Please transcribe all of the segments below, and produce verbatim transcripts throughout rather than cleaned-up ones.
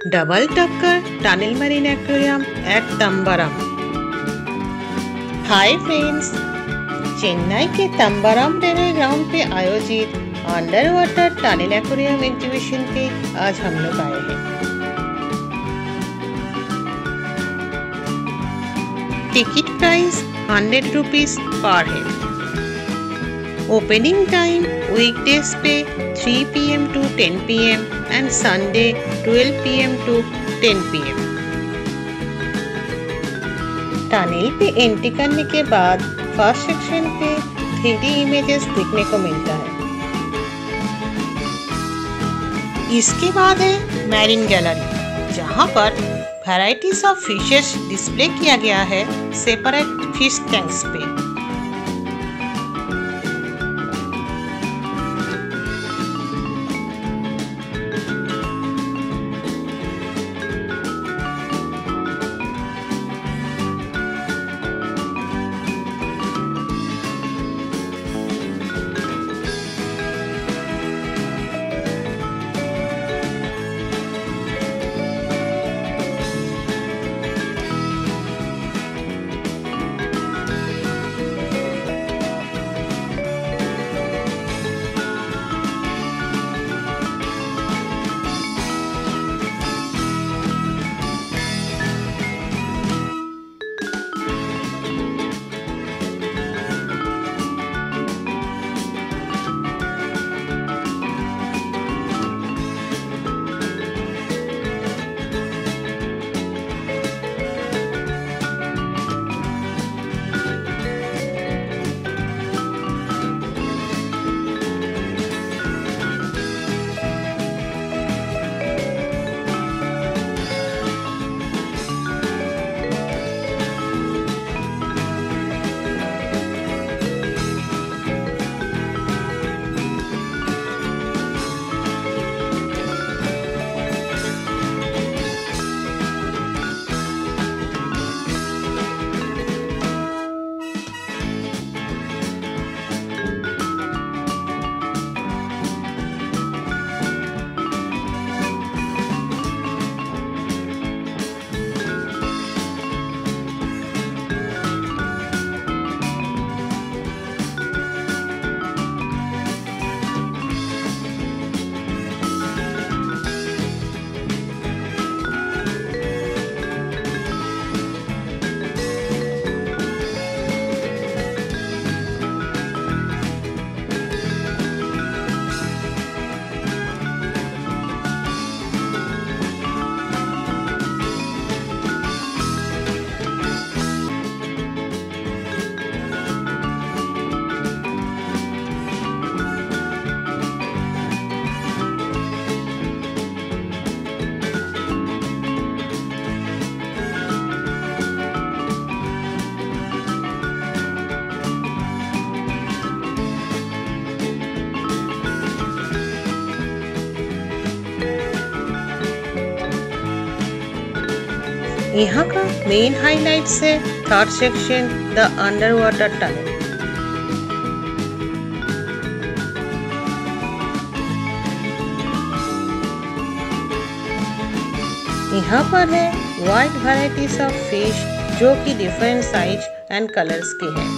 Double टक्कर tunnel marine aquarium at Tambaram. Hi friends, Chennai के Tambaram railway ground पे आयोजित under water tunnel aquarium exhibition पे आज हम लोग आए हैं। Ticket price hundred rupees per head. Opening time weekdays पे three P M to ten P M and Sunday twelve P M to ten P M. Tunnel पे entry करने के बाद फर्स्ट सेक्शन पे थ्री डी इमेजेस देखने को मिलता है। इसके बाद है मैरीन गैलरी, जहां पर वैरायटीज ऑफ फिशेस डिस्प्ले किया गया है सेपरेट फिश टैंक्स पे। यहाँ का मेन हाइलाइट्स है third section the under water tunnel. यहाँ पर है वाइड वैरायटीज ऑफ फिश जो कि डिफरेंट साइज एंड कलर्स के हैं।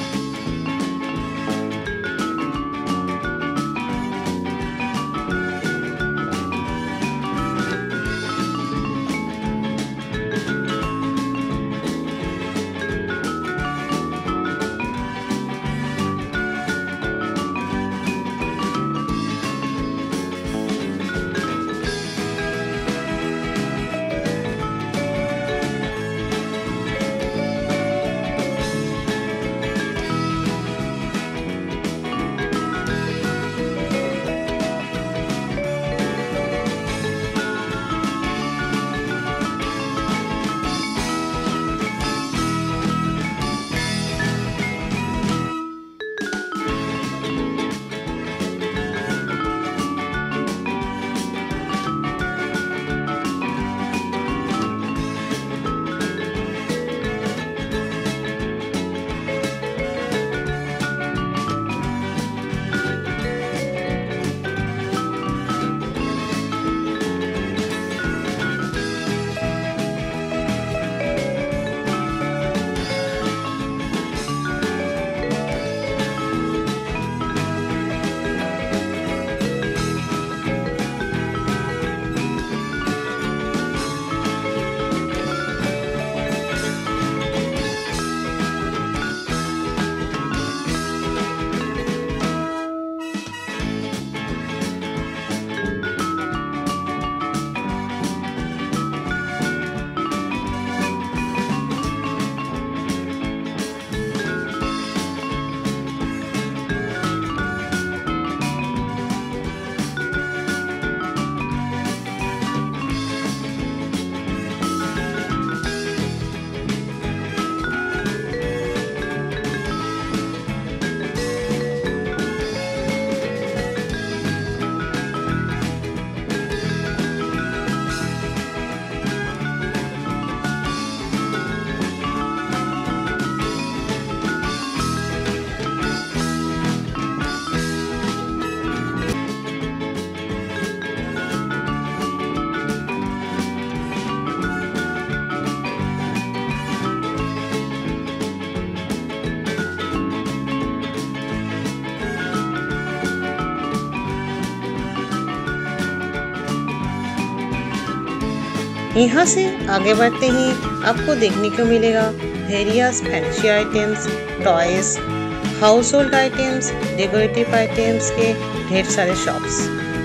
यहाँ से आगे बढ़ते ही आपको देखने को मिलेगा various fancy items, toys, household items, decorative items के ढेर सारे शॉप्स।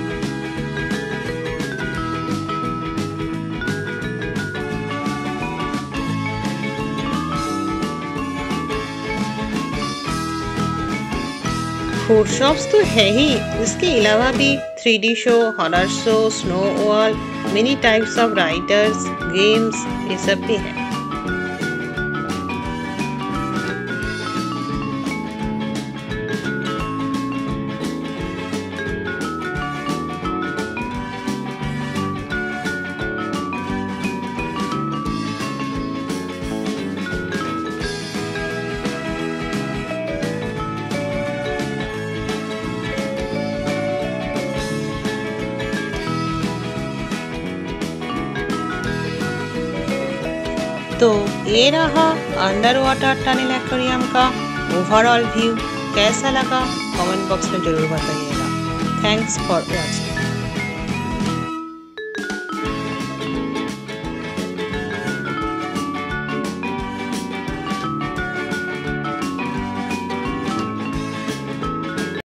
फूड शॉप्स तो है ही, इसके अलावा भी three D show, horror show, snow wall, many types of riders, games, ये सब भी है। तो ये रहा अंडर वाटर टनल एक्वेरियम का ओवरऑल व्यू। कैसा लगा कमेंट बॉक्स में जरूर बताइएगा। Thanks for watching.